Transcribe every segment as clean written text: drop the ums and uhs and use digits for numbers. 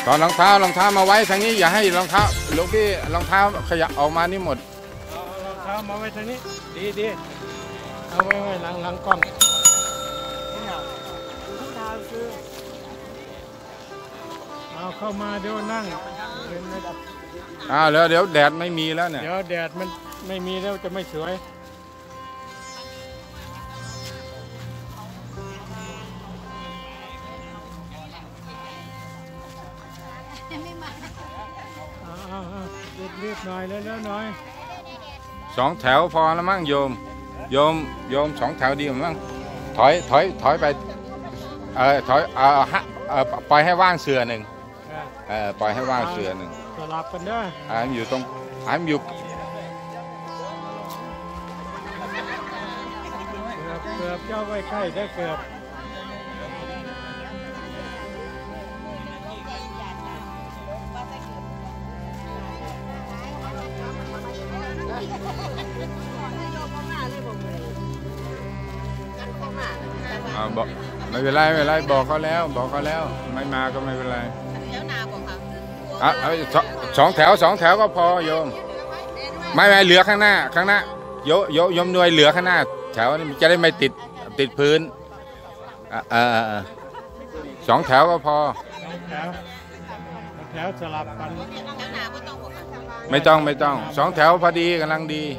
ตอนรองเท้มาไว้ทางนี้อย่าให้รองเท้าหลวงพี่รองเท้าขยับออกมานี่หมดรองเท้ามาไว้ทางนี้ดีเอาไว้หลังกล้องเอาเข้ามาเดี๋ยวนั่งเดี๋ยวแดดไม่มีแล้วเนี่ยเดี๋ยวแดดมันไม่มีแล้วจะไม่สวยรีบหน่อยแล้วหน่อย 2 แถวพอแล้วมั้งโยม2 แถวดีมั้งถอยไปถอยปล่อยให้ว่างเสือหนึ่งปล่อยให้ว่างเสือหนึ่งสลับกันเด้ออยู่ตรงอยู่เกือบเจ้าไว้ใกล้ได้เกือบบอกไม่เป็นไรบอกเขาแล้วไม่มาก็ไม่เป็นไร2 แถวก็พอโยมไม่เหลือข้างหน้าโยมหน่วยเหลือข้างหน้าแถวนี้จะได้ไม่ติดพื้น2 แถวก็พอแถวสลับกันไม่ต้อง2 แถวพอดีกำลังดี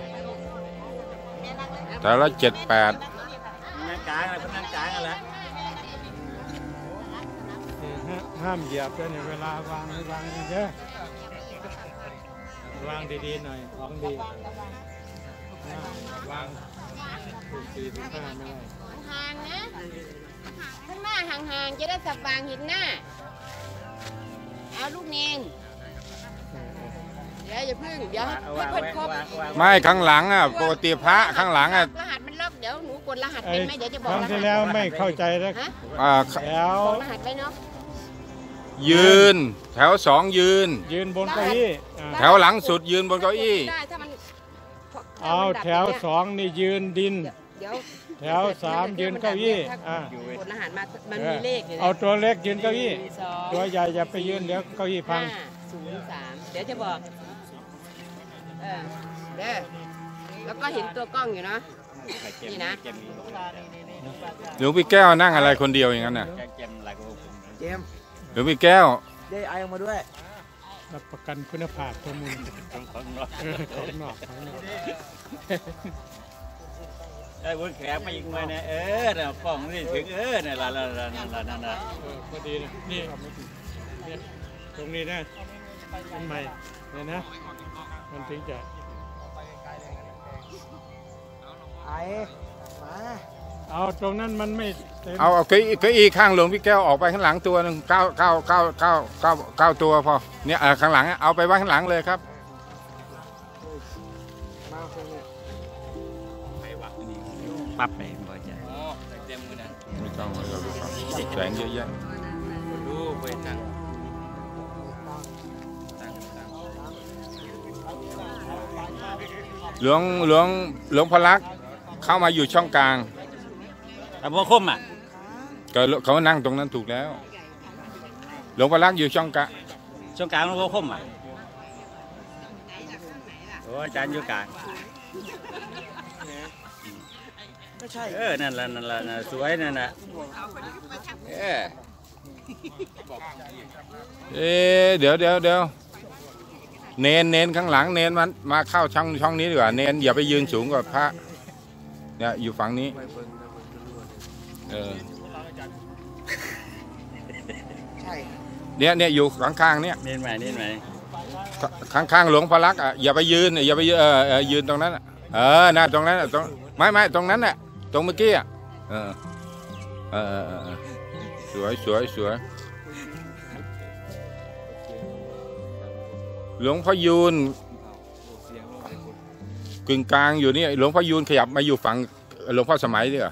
แต่ละ7-8 ห้ามเหยียบด้วยเนี่ยเวลาวางเยอะวางดีๆหน่อยของดีวาง45ไม่ได้ห่างนะข้างหน้าห่างๆจะได้สับวางเห็นหน้าเอาลูกเนนอย่าพึ่งเดี๋ยวให้เพิ่นครบไม่ข้างหลังอ่ะปกติพระข้างหลังอ่ะรหัสมันล็อกเดี๋ยวหนูกดรหัสเป็นไหมเดี๋ยวจะบอกครั้งที่แล้วไม่เข้าใจแล้วแล้วรหัสไปเนาะยืนแถว2ยืนบนเก้าอี้แถวหลังสุดยืนบนเก้าอี้เอาแถว2นี่ยืนดินแถว3ยืนเก้าอี้กดรหัสมามันมีเลขเอาตัวเล็กยืนเก้าอี้ตัวใหญ่อย่าไปยืนเดี๋ยวเก้าอี้พัง 503เดี๋ยวจะบอกเด้อแล้วก็เห็นตัวกล้องอยู่เนาะนี่นะหลวงพี่แก้วนั่งอะไรคนเดียวอย่างนั้นน่ะหลวงพี่แก้วได้ไอออกมาด้วยรับประกันคุณภาพข้อมูลของนอกได้บนแขกมาอีกมาเนี่ยน่ะกล้องนี่ถึงน่ะละพอดีนะนี่ตรงนี้นะมันใหม่เนี่ยนะมันถึงจะไอมาเอาตรงนั้นมันไม่เอาเก้าอี้ข้างหลวงพี่แก้วออกไปข้างหลังตัวนึง9ตัวพอเนี่ยข้างหลังเอาไปไว้ข้างหลังเลยครับปั๊บไปบ่ใจไม่ต้องแสงเยอะแยะหลวงพระลักษณ์เข้ามาอยู่ช่องกลางแต่พวกคมก็เขานั่งตรงนั้นถูกแล้วหลวงพระลักษณ์อยู่ช่องกลางหลวงพ่อคมโอ้อาจารย์อยู่กลางไม่ใช่นั่นละสวยนั่นน่ะเดี๋ยวเน้นข้างหลังเน้นมันมาเข้าช่องนี้ดีกว่าเน้นอย่าไปยืนสูงกว่าพระเนี่ยอยู่ฝั่งนี้ใช่เนี่ยอยู่ข้างๆเนี่ยเน้นไหมข้างหลวงพระลักษณ์อย่าไปยืนยืนตรงนั้นน่ะตรงนั้นตรงไม่ตรงนั้นน่ะตรงเมื่อกี้สวยหลวงพ่อยูนกึ่งกลางอยู่นี่หลวงพ่อยูนขยับมาอยู่ฝั่งหลวงพ่อสมัยดีกว่า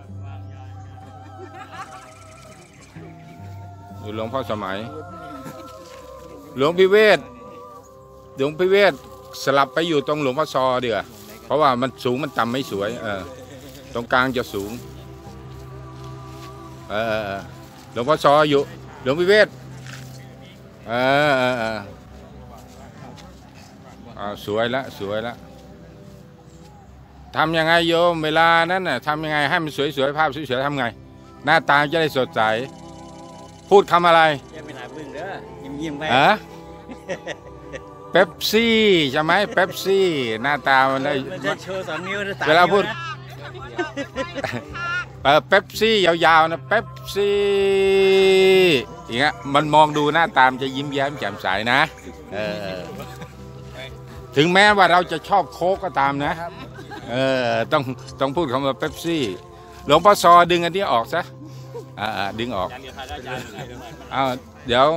อยู่หลวงพ่อสมัยหลวงพิเวศสลับไปอยู่ตรงหลวงพ่อซอดีกว่าเพราะว่ามันสูงมันต่ำไม่สวยตรงกลางจะสูงหลวงพ่อซออยู่หลวงพิเวศเออสวยละสวยละทำยังไงโยมเวลานั้นน่ะทำยังไงให้มันสวยๆภาพสวยๆทำไงหน้าตาจะได้สดใสพูดคำอะไรยังไม่หนาบึ้งเด้อยิ้มไปเป๊ปซี่ใช่ไหมเป๊ปซี่หน้าตามันได้โชว์2 นิ้วนะเวลาพูดเป๊ปซี่ยาวๆนะเป๊ปซี่อย่างเงี้ยมันมองดูหน้าตามจะยิ้มแย้มแจ่มใสนะถึงแม้ว่าเราจะชอบโค้กก็ตามนะต้องพูดคำว่าเป๊ปซี่หลวงพ่อซอดึงอันนี้ออกซะดึงออกเดี๋ยว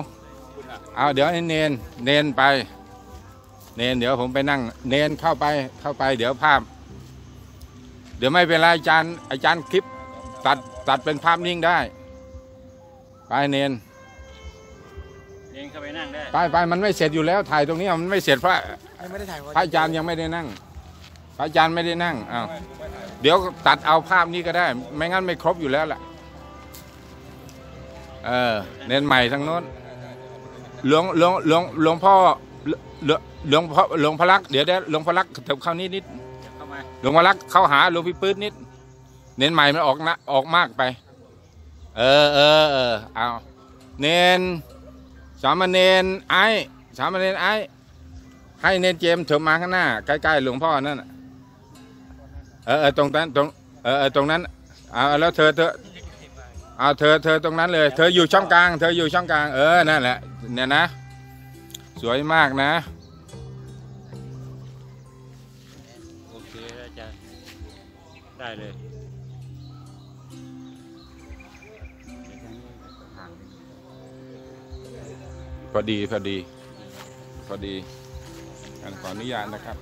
เนนไปเนนเดี๋ยวผมไปนั่งเนนเข้าไปเดี๋ยวภาพเดี๋ยวไม่เป็นไรอาจารย์คลิปตัดเป็นภาพนิ่งได้ไปเนนเข้าไปนั่งได้ไปมันไม่เสร็จอยู่แล้วถ่ายตรงนี้มันไม่เสร็จเพราะพระอาจารย์ยังไม่ได้นั่งพระอาจารย์ไม่ได้นั่งเดี๋ยวตัดเอาภาพนี้ก็ได้ไม่งั้นไม่ครบอยู่แล้วล่ะเน้นใหม่ทั้งโน้นหลวงพ่อลักษ์เดี๋ยวหลวงพ่อลักษ์เถิบเข้านิดหลวงพ่อลักษ์เข้าหาหลวงพี่ปื๊ดนิดเน้นใหม่มันออกมากไปเอาเน้นสามเณรไอ้ให้เน้นเจมเถิบมาข้างหน้าใกล้ๆหลวงพ่อนั่นตรงนั้นตรงนั้นแล้วเธอตรงนั้นเลยเธออยู่ช่องกลางนั่นแหละเนี่ยนะสวยมากนะโอเคอาจารย์ได้เลยพอดีขออนุญาตนะครับ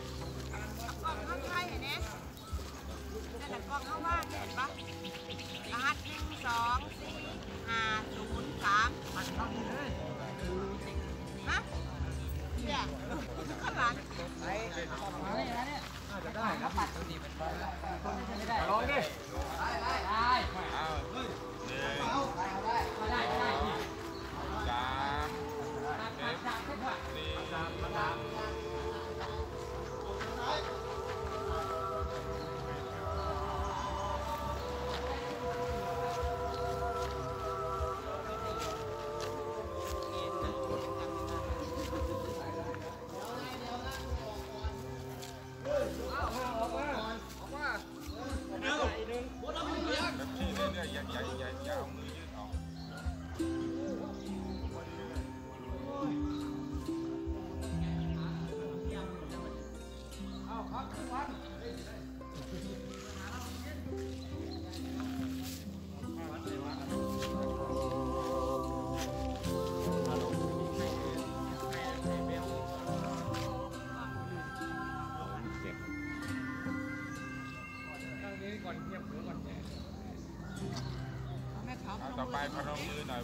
ต่อไปพนมมือหน่อย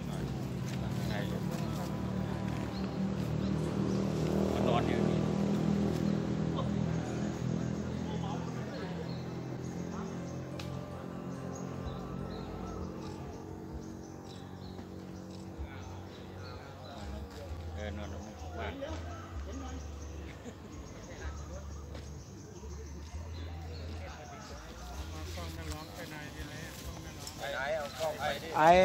มันร้อนอยู่นี่นอนลงบ้านไอ้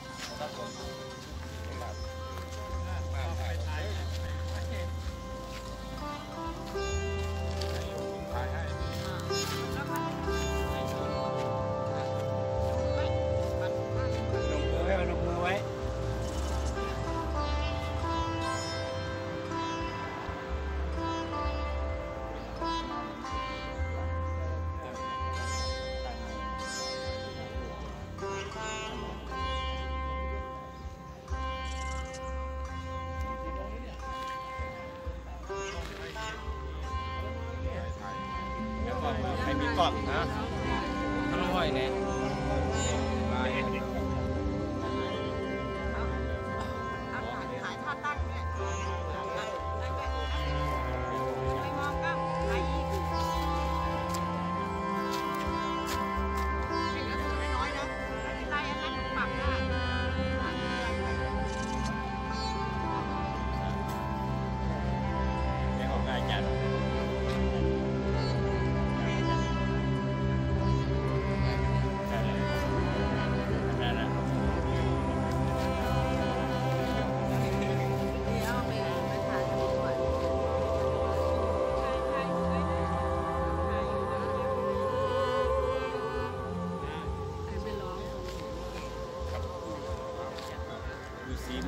ไม่มีกล่องนะอร่อยเนี่ย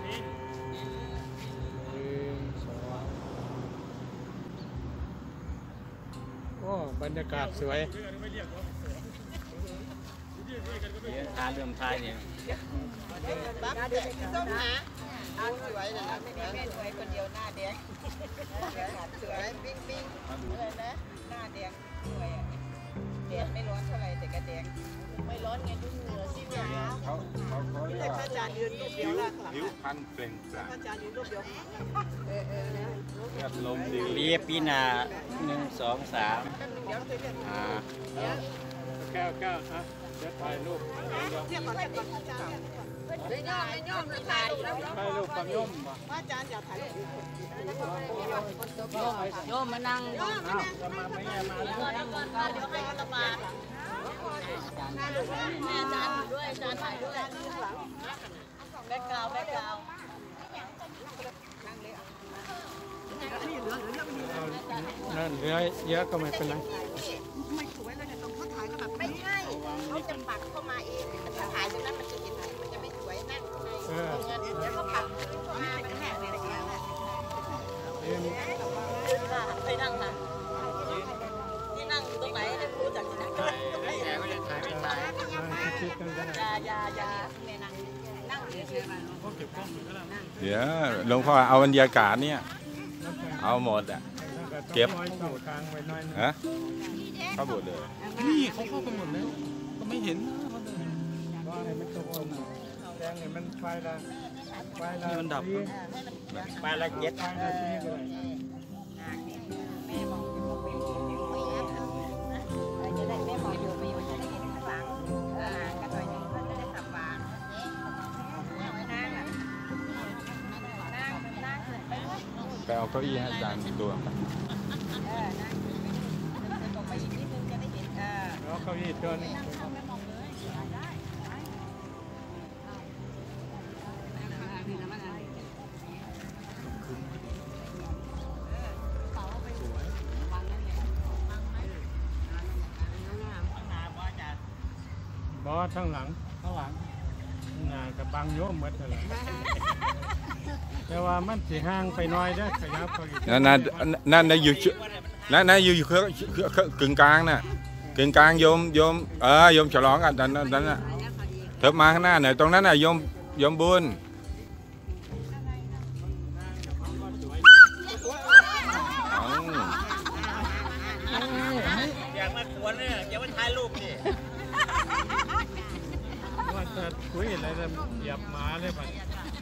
1 2 โอ้บรรยากาศสวยทานเรื่องทายเนี่ยส้มหาสวยนะแม่สวยคนเดียวหน้าแดงสวยปิ้งปิ้งเลยนะหน้าแดงสวยแดดไม่ร้อนเท่าไหร่แต่ก็แดงไม่ร้อนไงดูเหงื่อสิเนี่ยเขาเรียกว่าอาจารย์ยืนรูปเดียวละผิวพรรณเปล่งปลั่งอาจารย์ยืนรูปเดียวเลือดลมดีปีหน้า1 2 3 แก้วนะเดี๋ยวถ่ายรูปเรียกก่อนอาจารย์ไม่ย่อมถ่ายแล้วถ่ายรูปกับโยมบ่อาจารย์อยากถ่ายรูปโยมมานั่งเดี๋ยวให้ระบาดแม่อาจารย์ด้วยอาจารย์ถ่ายด้วยแบ็คกราวด์นั่นเหลือเยอะก็ไม่เป็นไรไม่ใช่เขาจะปักเข้ามาเองจะถ่ายตรงนั้นมันจะเห็นมันจะไม่สวยนั่งข้างในเดี๋ยวเขาปักเข้ามาเป็นแหกเลยนะไปนั่งค่ะที่นั่งตรงไหนให้รู้จักที่นั่งแกก็จะถ่ายไม่ถ่ายคิดกันก็ได้อย่าแม่นั่งเฉยเดี๋ยวหลวงพ่อเอาบรรยากาศเนี่ยเอาหมดอ่ะ เก็บน้อยช่องกลางไว้น้อยนึงฮะเข้าหมดเลยนี่เขาเข้าไปหมดแล้วก็ไม่เห็นว่าให้มันตกลงแดงให้มันไฟละนี่มันดับไฟละเจ็ดไฟละที่ก็ได้จะได้แม่หมออยู่ไปอยู่จะได้เห็นข้างหลังกันหน่อยนึงก็จะได้สับบางนั่งไปเอาเก้าอี้ให้อาจารย์ตัวตรงไปอีกนิดนึงจะได้เห็นแล้วเก้าอี้ตัวนึง บอสข้างหลังหน้ากับบางโยมหมดเลยแต่ว่ามันสีห่างไปหน้อยได้ขยับไปอีกนั่นอยู่อยู่กึ่งกลางน่ะกึ่งกลางโยมฉลองกันนั้นน่ะเถิบมาข้างหน้าหน่อยตรงนั้นน่ะโยมบุญอยากมาสวนเนี่ยอย่ามาถ่ายรูปดิว่าจะคุยอะไรจะเหยียบหมาเลยป่ะ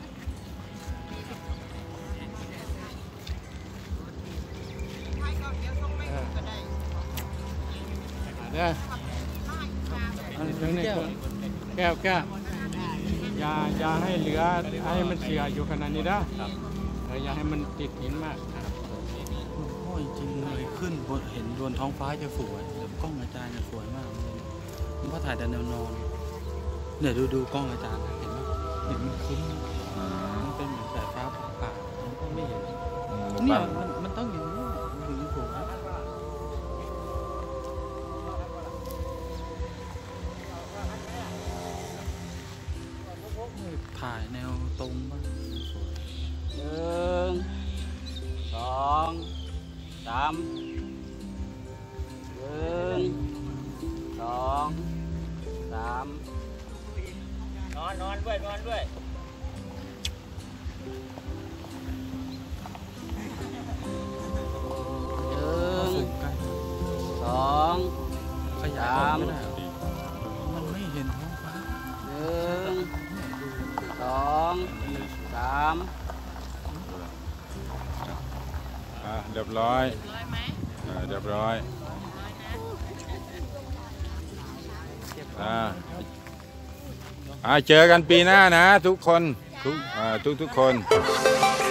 เนี่ยตรงนี้แก้วอย่าให้เหลือให้มันเสียอยู่ขนาดนี้นะอย่าให้มันติดหินมากโอ้ยจริงเลยขึ้นบนเห็นบนท้องฟ้าจะสวยแต่กล้องอาจารย์จะสวยมากเลยผมก็ถ่ายแต่แนวนอนเนี่ยดูกล้องอาจารย์เห็นไหมเห็นมันคุ้มมันเป็นเหมือนสายฟ้าผ่ามันก็ไม่เห็นเนี่ยมันต้องอย่างนี้ถึงสวยถ่ายแนวตรงบ้างสวย 1 2 3 1 2 3 นอนด้วย 2 ขยายไม่ได้มันไม่เห็นท้องฟ้า 1 2 3 เรียบร้อยเรียบร้อยเจอกันปีหน้านะทุกคนทุกคน